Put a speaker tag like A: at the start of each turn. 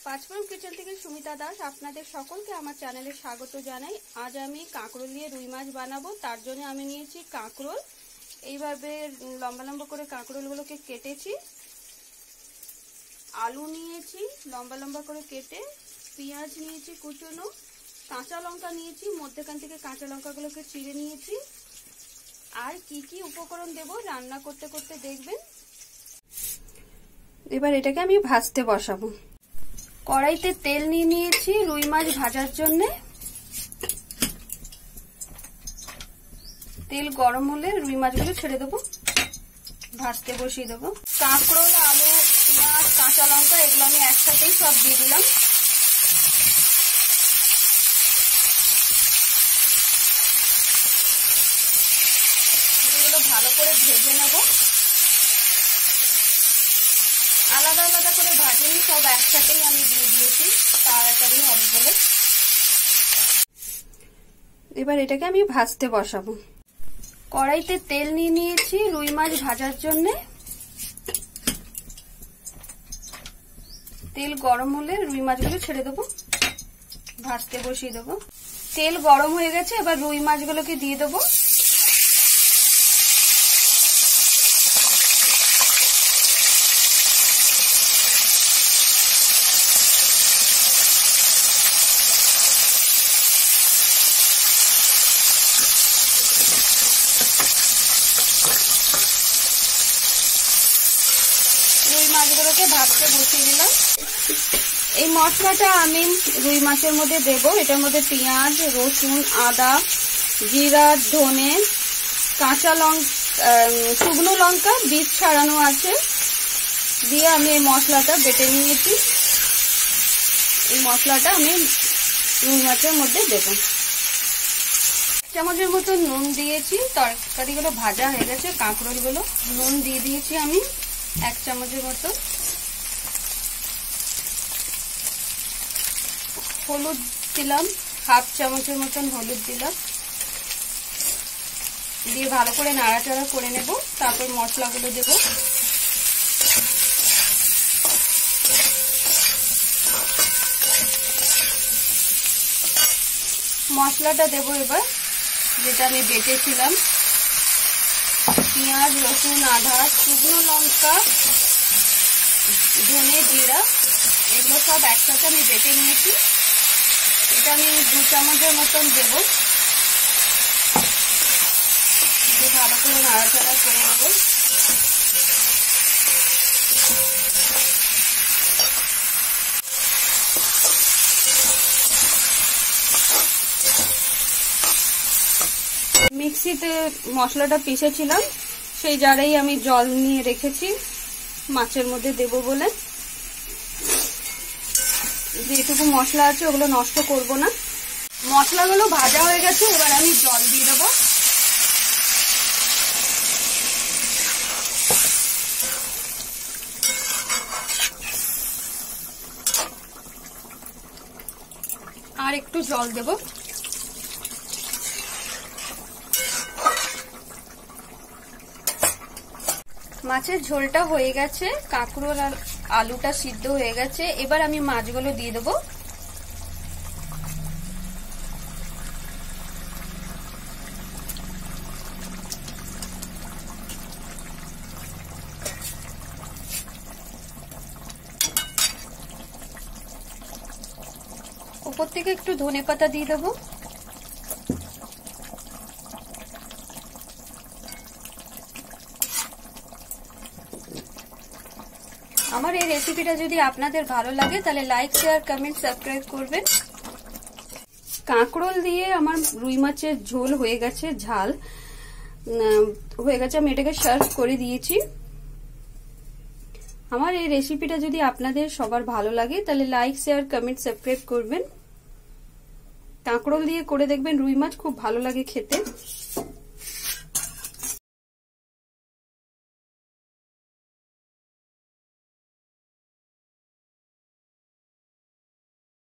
A: পাঁচফোড়ন kitchen থেকে সুমিতা দাস আপনাদের সকলকে আমার চ্যানেলে স্বাগত জানাই। আজ আমি কাঁকরোল দিয়ে রুই মাছ বানাবো। তার জন্য আমি নিয়েছি কাঁকরোল, এইভাবে লম্বা লম্বা করে কাঁকরোলগুলোকে কেটেছি। আলু নিয়েছি লম্বা লম্বা করে কেটে, পেঁয়াজ নিয়েছি কুচনো, কাঁচা লঙ্কা নিয়েছি, মধ্যখান থেকে কাঁচা লঙ্কাগুলোকে চিড়ে নিয়েছি। আর কি কি উপকরণ দেব রান্না করতে করতে দেখবেন। এবার এটাকে আমি ভাজতে বসাবো। কড়াইতে তেল নিয়ে নিয়েছি রুই মাছ ভাজার জন্য। তেল গরম হলে রুই মাছগুলো ছেড়ে দেবো, ভাজতে বসিয়ে দেবো। কাঁকরোল, আলু, পেঁয়াজ, কাঁচা লঙ্কা এগুলো আমি একসাথেই সব দিয়ে দিলাম। এগুলো ভালো করে ভেজে নেব। আলাদা আলাদা করে ভাজিনি, সব একসাথেই আমি দিয়ে দিয়েছি তাড়াতাড়ি হবে বলে। এবার এটাকে আমি ভাজতে বসাবো। কড়াইতে তেল নিয়ে নিয়েছি রুই মাছ ভাজার জন্য। তেল গরম হলে রুই মাছগুলো ছেড়ে দেবো, ভাজতে বসিয়ে দেবো। তেল গরম হয়ে গেছে, এবার রুই মাছগুলোকে দিয়ে দেবো। রুই মাছগুলোকে ভাজতে বসিয়ে দিলাম। এই মশলাটা আমি রুই মাছের মধ্যে দেব। এটার মধ্যে পেঁয়াজ, রসুন, আদা, জিরা, ধনে, কাঁচা লঙ্কা, শুকনো লঙ্কা বীজ ছাড়ানো আছে দিয়ে আমি এই মশলাটা বেটে নিয়েছি। এই মশলাটা আমি রুই মাছের মধ্যে দেব। চামচের মতো নুন দিয়েছি। তরকারিগুলো ভাজা হয়ে গেছে, কাঁকরোলগুলো নুন দিয়ে দিয়েছি আমি 1 চামচের মতো। হলুদ দিলাম 1/2 চামচের মতন হলুদ দিলাম। দিয়ে ভালো করে নাড়াচাড়া করে নেব। তারপর মশলাগুলো দেব। মশলাটা দেব এবার, যেটা আমি বেটেছিলাম। পেঁয়াজ, রসুন, আদা, শুকনো লঙ্কা, ধনে, জিরা এগুলো সব একসাথে আমি বেটে নিয়েছি। এটা আমি 2 চামচের মতন দেব। ভালো করে নাড়াচাড়া করে নেব। মিক্সিতে মশলাটা পিষেছিলাম, সেই জারেই আমি জল নিয়ে রেখেছি মাছের মধ্যে দেব বলে। যেটুকু মশলা আছে ওগুলো নষ্ট করব না। মশলাগুলো ভাজা হয়ে গেছে, এবার আমি জল দিয়ে দেবো। আর একটু জল দেব। মাছের ঝোলটা হয়ে গেছে, কাঁকরোল আর আলুটা সিদ্ধ হয়ে গেছে। এবার আমি মাছগুলো দিয়ে দেবো। উপর থেকে একটু ধনেপাতা দিয়ে দেবো। আমার এই রেসিপিটা যদি আপনাদের ভালো লাগে তাহলে লাইক, শেয়ার, কমেন্ট, সাবস্ক্রাইব করবেন। কাঁকরোল দিয়ে আমার রুই মাছের ঝোল হয়ে গেছে, ঝাল হয়ে গেছে। আমি এটাকে সার্ভ করে দিয়েছি। আমার এই রেসিপিটা যদি আপনাদের সবার ভালো লাগে তাহলে লাইক, শেয়ার, কমেন্ট, সাবস্ক্রাইব করবেন। কাঁকরোল দিয়ে করে দেখবেন, রুই মাছ খুব ভালো লাগে খেতে।